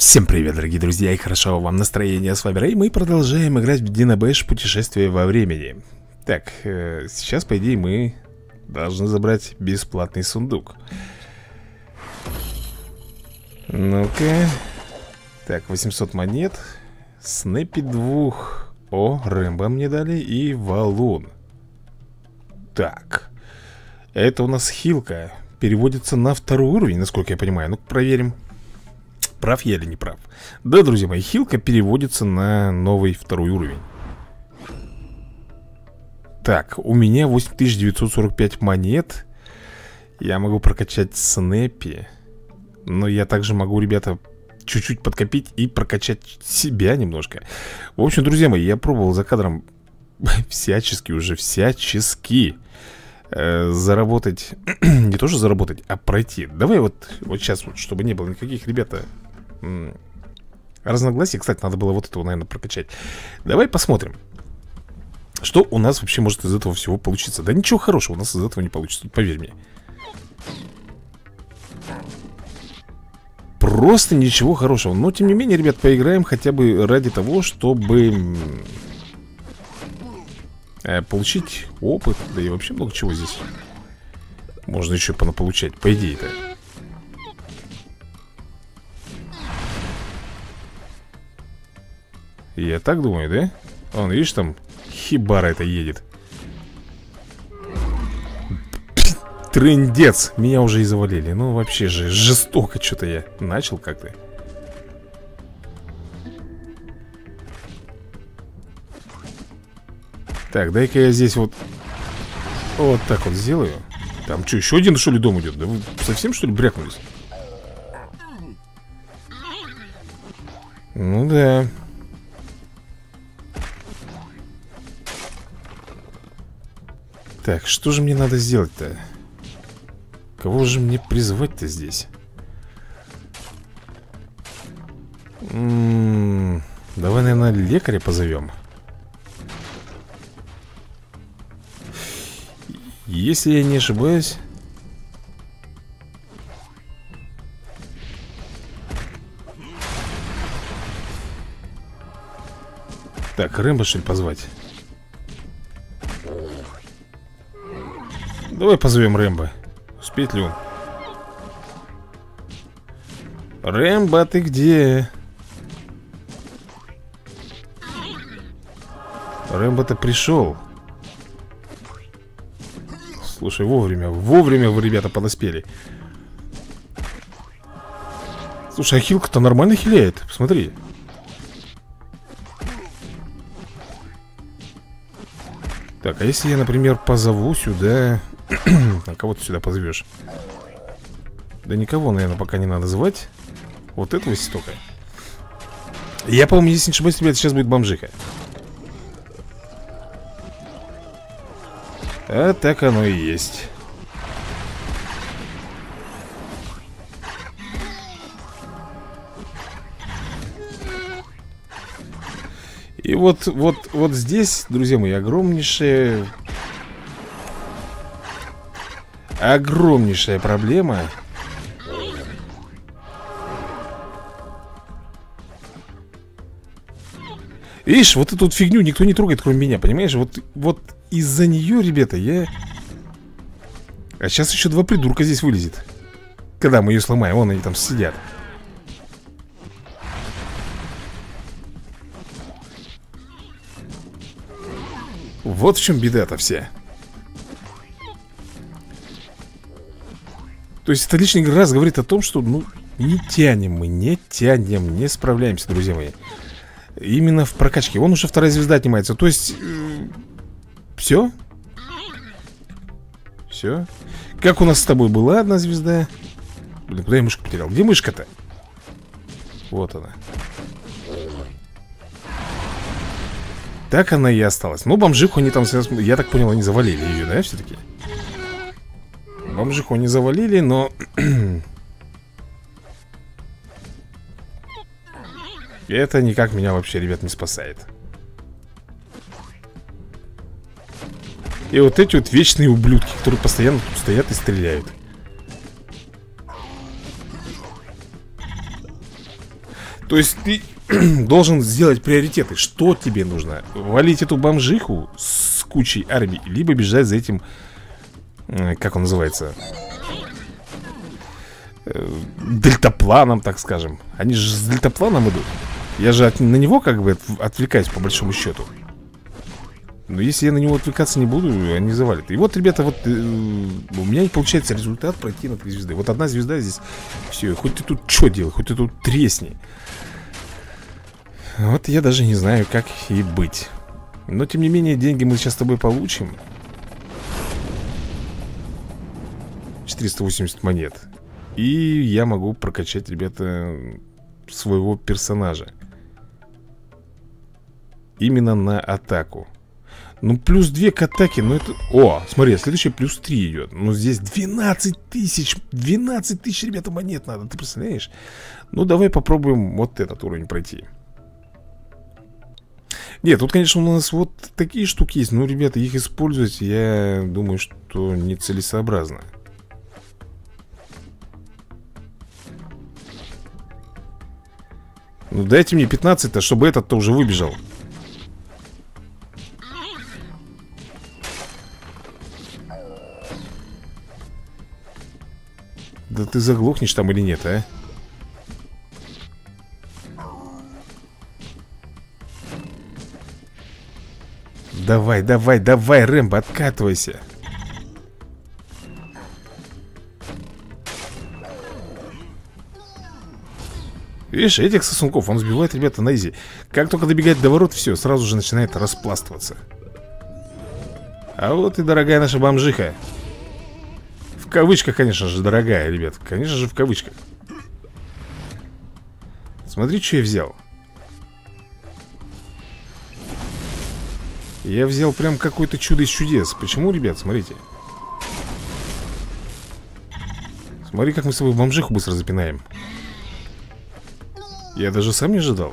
Всем привет, дорогие друзья, и хорошо вам настроения. С вами Рэй, мы продолжаем играть в Dino Bash путешествие во времени. Так, сейчас, по идее, мы должны забрать бесплатный сундук. Ну-ка. Так, 800 монет. Снэппи 2. О, Рэмбо мне дали и валун. Так. Это у нас хилка. Переводится на второй уровень, насколько я понимаю. Ну-ка, проверим. Прав я или не прав? Да, друзья мои, хилка переводится на новый второй уровень. Так, у меня 8945 монет. Я могу прокачать Снэппи. Но я также могу, ребята, чуть-чуть подкопить и прокачать себя немножко. В общем, друзья мои, я пробовал за кадром всячески заработать. Не тоже заработать, а пройти. Давай вот сейчас, вот, чтобы не было никаких, ребята, разногласий. Кстати, надо было вот этого, наверное, прокачать. Давай посмотрим, что у нас вообще может из этого всего получиться. Да ничего хорошего у нас из этого не получится, поверь мне. Просто ничего хорошего. Но, тем не менее, ребят, поиграем хотя бы ради того, чтобы получить опыт. Да и вообще много чего здесь можно еще понаполучать, по идее-то. Я так думаю, да? Вон, видишь, там хибара это едет. Трындец, меня уже и завалили. Ну, вообще же, жестоко что-то я начал как-то. Так, дай-ка я здесь вот так вот сделаю. Там что, еще один, что ли, дом идет? Да вы совсем, что ли, брякнулись? Ну да. Так, что же мне надо сделать-то? Кого же мне призвать-то здесь? Давай, наверное, лекаря позовем. Если я не ошибаюсь. Так, Рэмбо, что ли, позвать? Давай позовем Рэмбо. Успеет ли он? Рэмбо, ты где? Рэмбо-то пришел. Слушай, вовремя вы, ребята, подоспели. Слушай, а хилка-то нормально хиляет. Посмотри. Так, а если я, например, позову сюда... А кого ты сюда позовешь? Да никого, наверное, пока не надо звать. Вот этого столько. Я, по-моему, если не ошибаюсь, ребята, сейчас будет бомжиха. А так оно и есть. И вот здесь, друзья мои, огромнейшая проблема. Видишь, вот эту вот фигню никто не трогает, кроме меня, понимаешь? Вот из-за нее, ребята, я... А сейчас еще два придурка здесь вылезет. Когда мы ее сломаем, вон они там сидят. Вот в чем беда-то вся. То есть это лишний раз говорит о том, что, ну, не тянем, не справляемся, друзья мои. Именно в прокачке. Вон уже вторая звезда отнимается. То есть, все? Все? Как у нас с тобой была одна звезда? Блин, куда я мышку потерял? Где мышка-то? Вот она. Так она и осталась. Ну, бомжиху они там, я так понял, они завалили ее, да, все-таки? Бомжиху они завалили, но... Это никак меня вообще, ребят, не спасает. И вот эти вот вечные ублюдки, которые постоянно тут стоят и стреляют. То есть ты должен сделать приоритеты. Что тебе нужно? Валить эту бомжиху с кучей армий, либо бежать за этим, как он называется, дельтапланом, так скажем. Они же с дельтапланом идут. Я же на него как бы отвлекаюсь по большому счету. Но если я на него отвлекаться не буду, они завалят. И вот, ребята, вот у меня не получается результат пройти на 3 звезды. Вот одна звезда здесь. Все, хоть ты тут что делай, хоть ты тут тресни. Вот я даже не знаю, как и быть. Но, тем не менее, деньги мы сейчас с тобой получим. 480 монет. И я могу прокачать, ребята, своего персонажа. Именно на атаку. Ну, плюс 2 к атаке, ну это... О, смотри, следующий плюс 3 идет. Ну, здесь 12 тысяч. 12 тысяч, ребята, монет надо, ты представляешь? Ну, давай попробуем вот этот уровень пройти. Нет, тут, конечно, у нас вот такие штуки есть. Но, ребята, их использовать, я думаю, что нецелесообразно. Ну, дайте мне 15-то, чтобы этот-то уже выбежал. Да ты заглохнешь там или нет, а? Давай, давай, давай, Рэмбо, откатывайся. Видишь, этих сосунков он сбивает, ребята, на изи. Как только добегает до ворот, все, сразу же начинает распластываться. А вот и дорогая наша бомжиха. В кавычках, конечно же, дорогая, ребят. Конечно же, в кавычках. Смотри, что я взял. Я взял прям какое-то чудо из чудес. Почему, ребят? Смотрите. Смотри, как мы с тобой бомжиху быстро запинаем. Я даже сам не ожидал.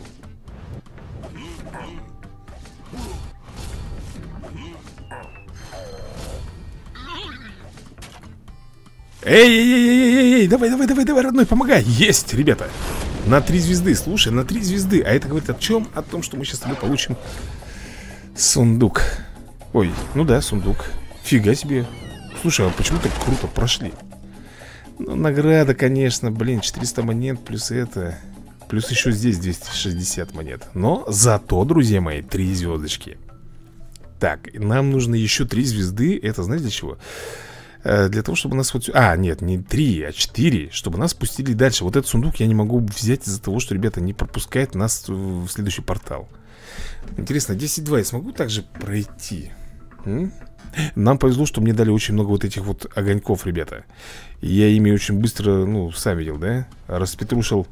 Эй, давай, давай, давай, давай, родной, помогай. Есть, ребята. На 3 звезды, слушай, на 3 звезды. А это говорит о чем? О том, что мы сейчас с тобой получим сундук. Ой, ну да, сундук. Фига себе. Слушай, а почему так круто прошли? Ну, награда, конечно, блин, 400 монет плюс это. Плюс еще здесь 260 монет. Но зато, друзья мои, 3 звездочки. Так, нам нужно еще 3 звезды. Это знаете для чего? Для того, чтобы нас вот... А, нет, не 3, а 4. Чтобы нас пустили дальше. Вот этот сундук я не могу взять из-за того, что, ребята, не пропускает нас в следующий портал. Интересно, 10-2 я смогу также пройти? Нам повезло, что мне дали очень много вот этих вот огоньков, ребята. Я ими очень быстро, ну, сам видел, да? Распетрушил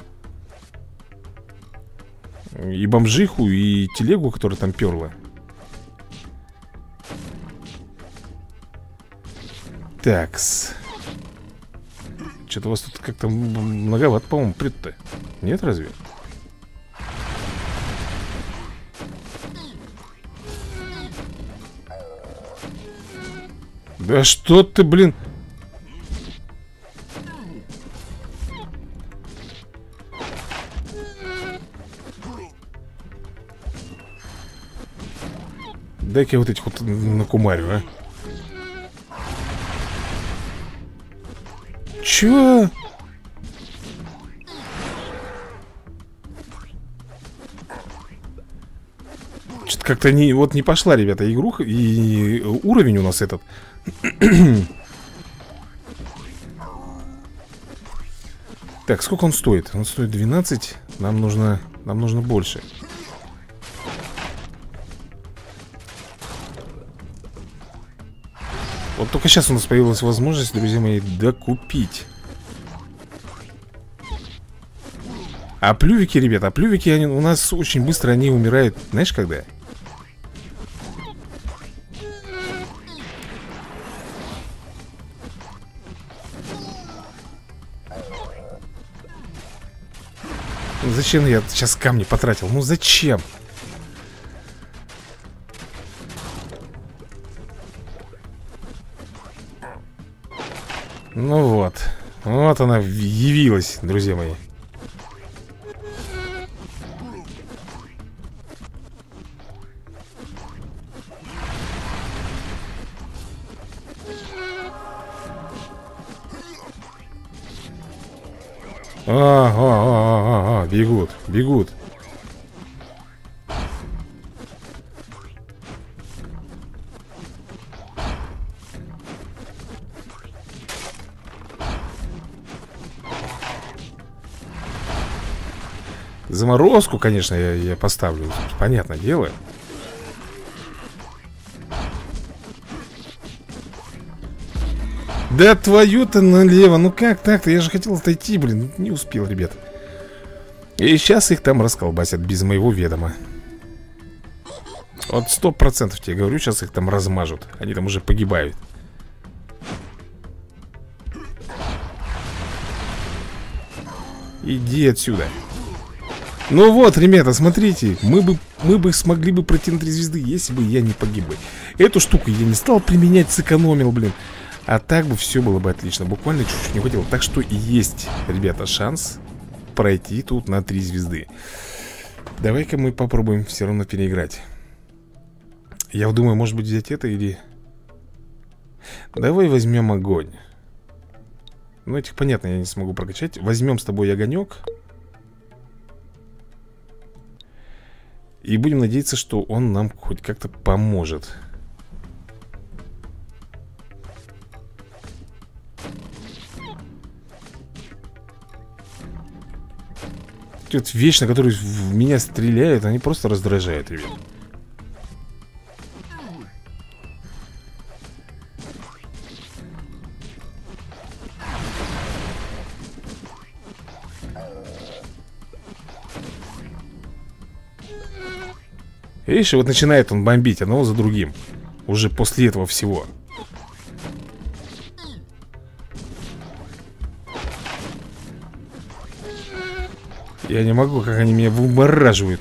и бомжиху, и телегу, которая там перла. Такс. Что-то у вас тут как-то многовато, по-моему, прет-то. Нет, разве? Да что ты, блин? Дай-ка я вот этих вот накумарю, а. Чё? Что-то как-то не, вот не пошла, ребята, игруха. И уровень у нас этот. Так, сколько он стоит? Он стоит 12. Нам нужно больше. Вот только сейчас у нас появилась возможность, друзья мои, докупить. А плювики, ребята, плювики, они у нас очень быстро, они умирают. Знаешь, когда? Зачем я сейчас камни потратил? Ну зачем? Ну вот. Вот она явилась, друзья мои. Бегут, бегут. Заморозку, конечно, я поставлю. Понятное дело. Да твою-то налево. Ну как так-то? Я же хотел отойти, блин. Не успел, ребят. И сейчас их там расколбасят без моего ведома. Вот 100% тебе говорю, сейчас их там размажут. Они там уже погибают. Иди отсюда. Ну вот, ребята, смотрите. Мы бы смогли бы пройти на 3 звезды, если бы я не погиб бы. Эту штуку я не стал применять, сэкономил, блин. А так бы все было бы отлично. Буквально чуть-чуть не хватило. Так что и есть, ребята, шанс пройти тут на 3 звезды. Давай-ка мы попробуем все равно переиграть. Я вот думаю, может быть взять это или... Давай возьмем огонь. Ну, этих, понятно, я не смогу прокачать. Возьмем с тобой огонек. И будем надеяться, что он нам хоть как-то поможет. Тут вечно, которые в меня стреляют, они просто раздражают, ребят. Видишь, вот начинает он бомбить одного за другим. Уже после этого всего. Я не могу, как они меня вымораживают.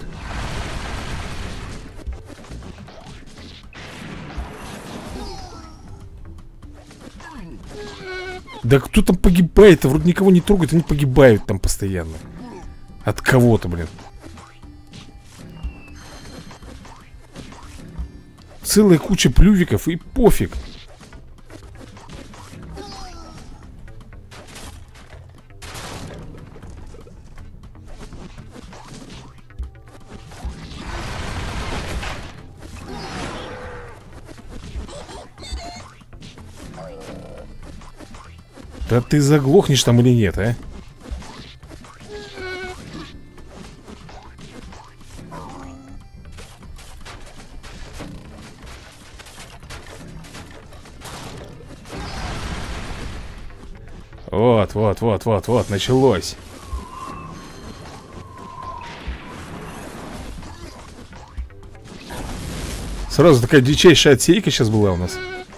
Да кто там погибает-то? Вроде никого не трогают, они погибают там постоянно. От кого-то, блин. Целая куча плювиков и пофиг. Да ты заглохнешь там или нет, а? Вот, началось. Сразу такая дичайшая отсейка сейчас была у нас.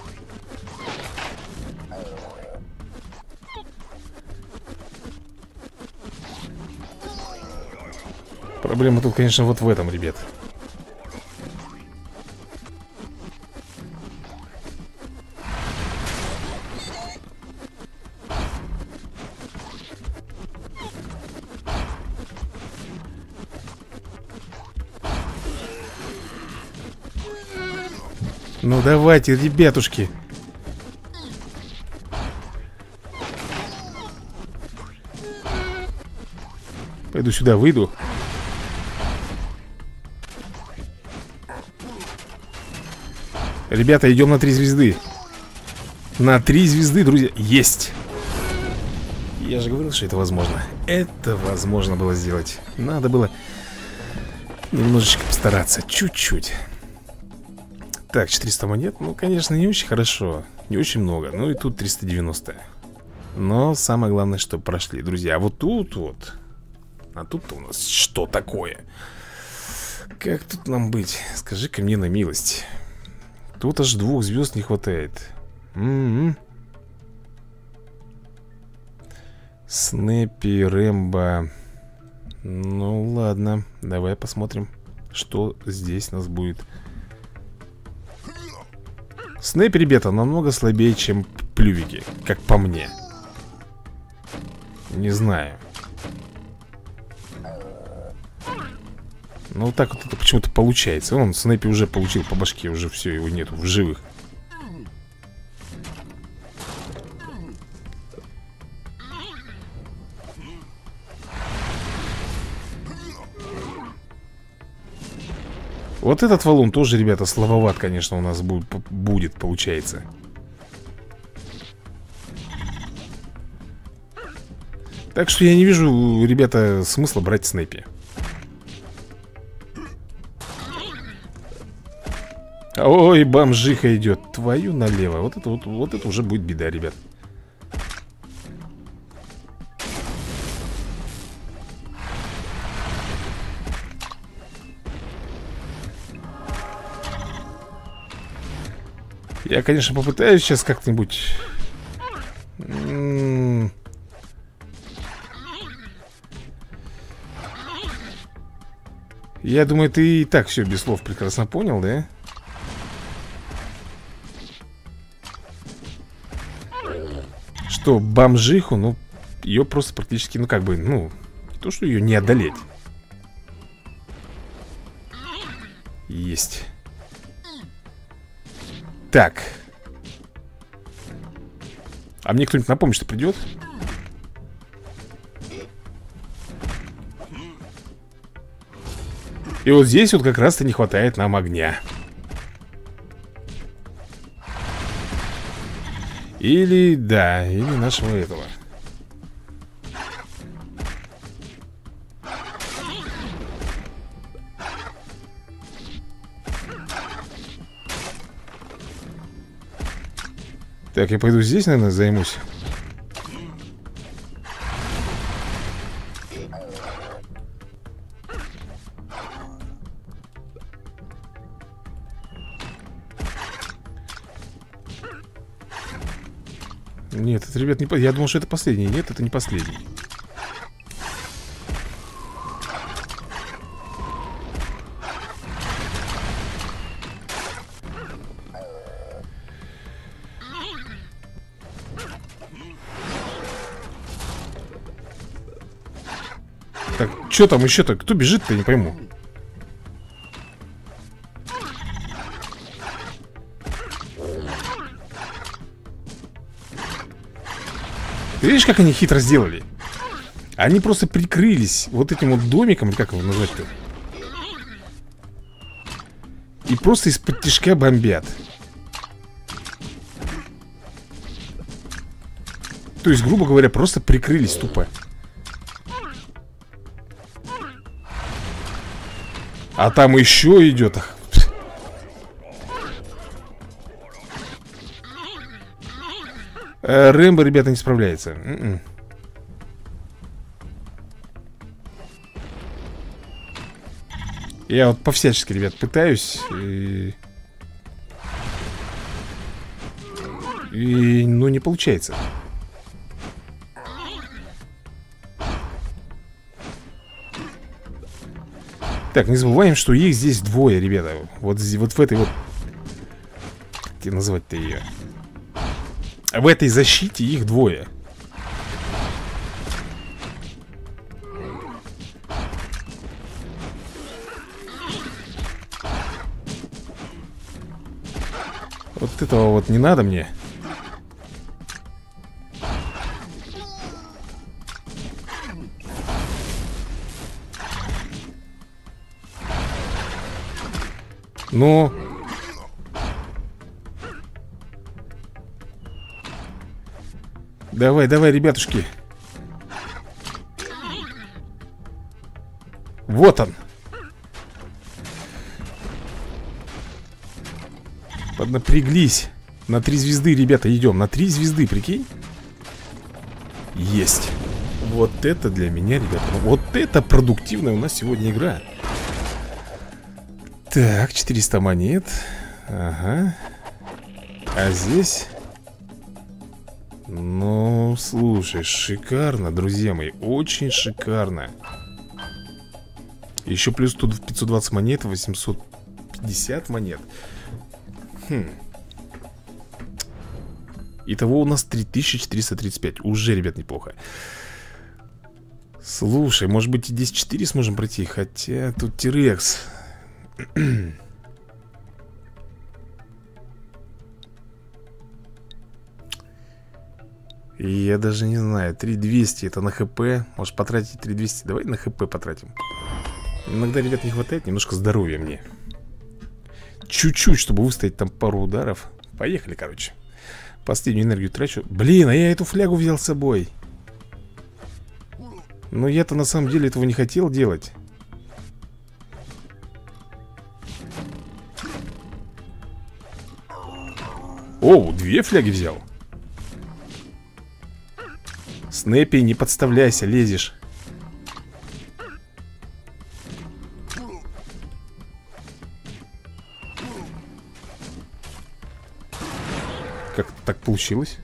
Проблема тут, конечно, вот в этом, ребят. Ну давайте, ребятушки. Пойду сюда, выйду. Ребята, идем на 3 звезды. На 3 звезды, друзья. Есть. Я же говорил, что это возможно. Это возможно было сделать. Надо было немножечко постараться. Чуть-чуть. Так, 400 монет. Ну, конечно, не очень хорошо. Не очень много. Ну и тут 390. Но самое главное, что прошли, друзья. А вот тут вот. А тут у нас что такое? Как тут нам быть? Скажи-ка мне на милость. Тут аж 2 звезд не хватает. Снэппи, Рэмбо. Ну ладно, давай посмотрим, что здесь у нас будет. Снэппи, ребята, намного слабее, чем плювики, как по мне. Не знаю. Ну вот так вот это почему-то получается. Он Снэппи уже получил по башке, уже все, его нету в живых. Вот этот валун тоже, ребята, слабоват, конечно, у нас будет, получается. Так что я не вижу, ребята, смысла брать Снэпи. Ой, бомжиха идет. Твою налево. Вот это уже будет беда, ребят. Я, конечно, попытаюсь сейчас как-нибудь... Я думаю, ты и так все без слов прекрасно понял, да? Что бомжиху, ну, ее просто практически, ну, как бы, ну, не то, что ее не одолеть. Есть. Так. А мне кто-нибудь на помощь-то придет? И вот здесь вот как раз-то не хватает нам огня. Или, да, или нашего этого. Так, я пойду здесь, наверное, займусь. Нет, это, ребят, не... Я думал, что это последний. Нет, это не последний. Так, что там еще-то? Кто бежит-то, не пойму. Ты видишь, как они хитро сделали? Они просто прикрылись вот этим вот домиком, или как его назвать-то? И просто из-под тишка бомбят. То есть, грубо говоря, просто прикрылись тупо. А там еще идет. Рэмбо, ребята, не справляется. Я вот по-всячески, ребят, пытаюсь. Ну, не получается. Так, не забываем, что их здесь двое, ребята. Вот в этой вот... Как тебе назвать-то ее? В этой защите их двое. Вот этого вот не надо мне. Ну... Давай, давай, ребятушки. Вот он. Поднапряглись. На 3 звезды, ребята, идем. На 3 звезды, прикинь. Есть. Вот это для меня, ребята. Вот это продуктивная у нас сегодня игра. Так, 400 монет. Ага. А здесь... Ну, слушай, шикарно, друзья мои. Очень шикарно. Еще плюс тут 520 монет, 850 монет. Итого у нас 3435. Уже, ребят, неплохо. Слушай, может быть и 10-4 сможем пройти. Хотя тут Тирекс. Я даже не знаю. 3200 это на ХП. Может потратить 3200. Давай на ХП потратим. Иногда, ребят, не хватает немножко здоровья мне. чуть-чуть, чтобы выстоять там пару ударов. Поехали, короче. Последнюю энергию трачу. Блин, а я эту флягу взял с собой. Но я-то на самом деле этого не хотел делать. О, 2 фляги взял. Снэппи, не подставляйся, лезешь. Как так получилось?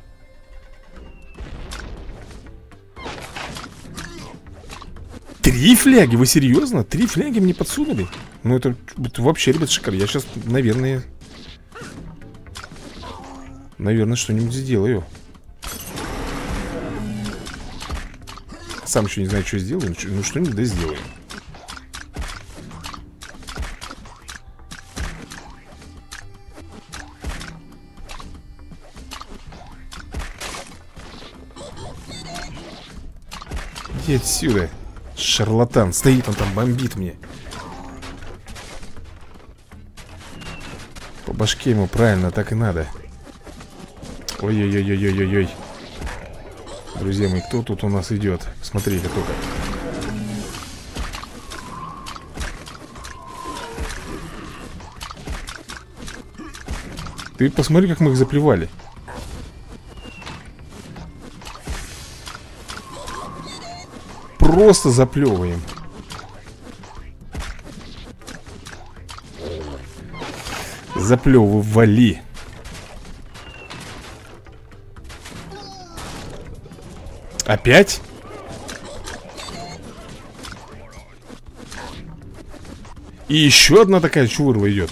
Три фляги? Вы серьезно? 3 фляги мне подсунули? Ну это вообще, ребят, шикарно. Я сейчас, наверное, что-нибудь сделаю. Сам еще не знаю, что сделаю. Ну что-нибудь да сделаю. Иди отсюда. Шарлатан. Стоит он там, бомбит мне. По башке ему, правильно, так и надо. Ой-ой-ой-ой-ой-ой. Друзья мои, кто тут у нас идет? Смотрите только. Ты посмотри, как мы их заплевали. Просто заплевываем. Заплевывали. Опять? И еще одна такая чувырла идет.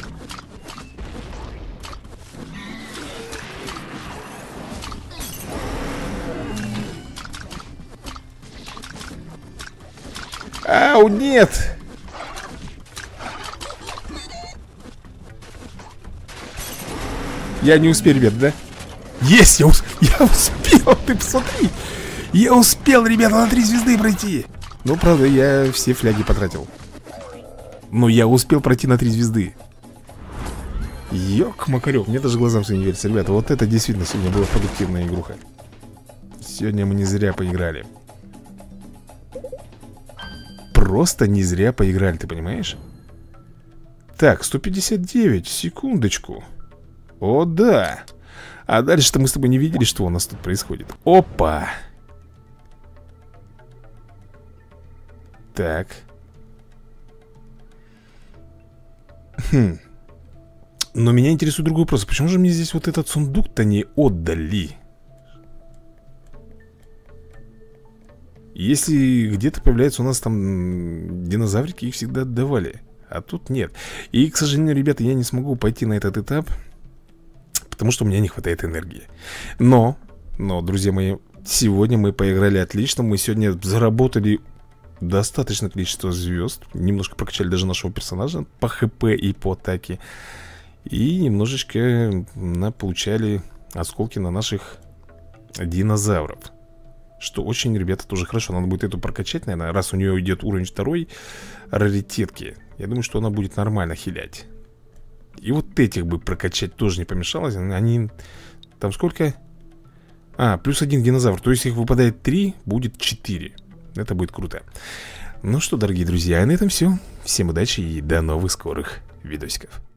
Ау, нет! Я не успел, ребят, да? Есть, я успел, ты посмотри. Я успел, ребята, на 3 звезды пройти. Ну, правда, я все фляги потратил. Но я успел пройти на 3 звезды. Ёк-макарёк, мне даже глазам своим не верится. Ребята, вот это действительно сегодня была продуктивная игруха. Сегодня мы не зря поиграли. Просто не зря поиграли, ты понимаешь? Так, 159, секундочку. О, да. А дальше-то мы с тобой не видели, что у нас тут происходит. Опа. Так. Но меня интересует другой вопрос. Почему же мне здесь вот этот сундук-то не отдали? Если где-то появляется у нас там динозаврики, их всегда отдавали. А тут нет. И, к сожалению, ребята, я не смогу пойти на этот этап, потому что у меня не хватает энергии. Но, друзья мои, сегодня мы поиграли отлично. Мы сегодня заработали достаточное количество звезд. Немножко прокачали даже нашего персонажа по хп и по атаке. И немножечко получали осколки на наших динозавров. Что очень, ребята, тоже хорошо. Надо будет эту прокачать, наверное. Раз у нее идет уровень 2 раритетки, я думаю, что она будет нормально хилять. И вот этих бы прокачать тоже не помешалось. Они... Там сколько? А, плюс 1 динозавр. То есть их выпадает 3, будет 4. Это будет круто. Ну что, дорогие друзья, на этом все. Всем удачи и до новых скорых видосиков.